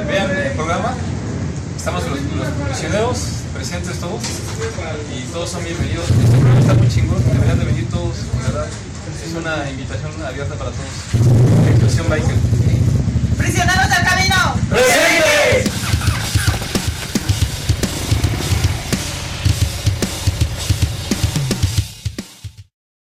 vean el programa. Estamos los misioneros presentes todos y todos son bienvenidos. Este programa está muy chingón, deberían de venir todos, ¿verdad? Es una invitación abierta para todos.